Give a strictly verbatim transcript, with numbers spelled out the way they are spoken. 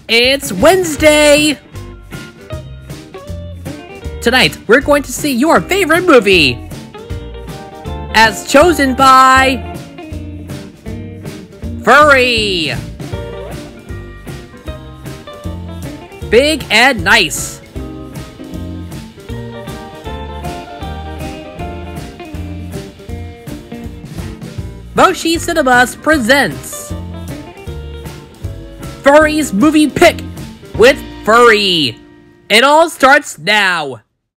It's Wednesday! Tonight, we're going to see your favorite movie! As chosen by... Furi! Big and nice! Moshi Cinemas presents Furi's Movie Pick with Furi. It all starts now.